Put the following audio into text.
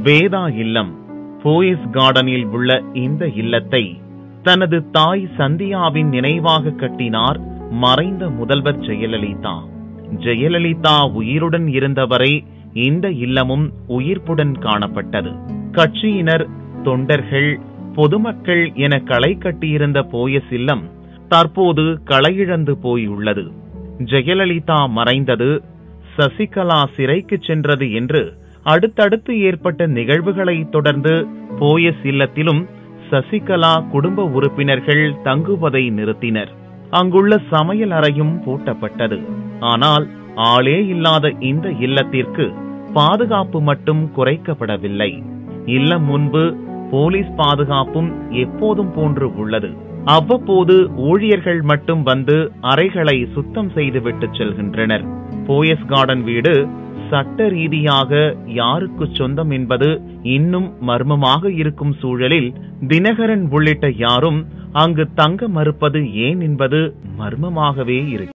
வேதா இல்லம் போயஸ் கார்டனில் உள்ள இந்த இல்லத்தை தனது தாய் சந்தியாவின் நினைவாக கட்டினார் மறைந்த முதல்வர் ஜெயலலிதா. ஜெயலலிதா உயிருடன் இருந்தவரை இந்த இல்லமும் உயிர்ப்புடன் காணப்பட்டது. கட்சியினர், தொண்டர்கள், பொதுமக்கள் என களை கட்டியிருந்த போயஸ் இல்லம் தற்போது களையிழந்து போயுள்ளது. ஜெயலலிதா மறைந்தது, சசிகலா சிறைக்கு சென்றது என்று அடுத்தடுத்து ஏற்பட்ட நிகழ்வுகளை தொடர்ந்து போயஸ் இல்லத்திலும் சசிகலா குடும்ப உறுப்பினர்கள் தங்குவதை நிறுத்தினர். அங்குள்ள சமையல் அறையும் பூட்டப்பட்டது. ஆனால் ஆளே இல்லாத இந்த இல்லத்திற்கு பாதுகாப்பு மட்டும் குறைக்கப்படவில்லை. இல்லம் முன்பு போலீஸ் பாதுகாப்பும் எப்போதும் போன்று உள்ளது. அவ்வப்போது ஊழியர்கள் மட்டும் வந்து அறைகளை சுத்தம் செய்துவிட்டு செல்கின்றனர். போயஸ் கார்டன் வீடு சட்ட ரீதியாக யாருக்கு சொந்தம் என்பது இன்னும் மர்மமாக இருக்கும் சூழலில் தினகரன் உள்ளிட்ட யாரும் அங்கு தங்க மறுப்பது ஏன் என்பது மர்மமாகவே இருக்கு.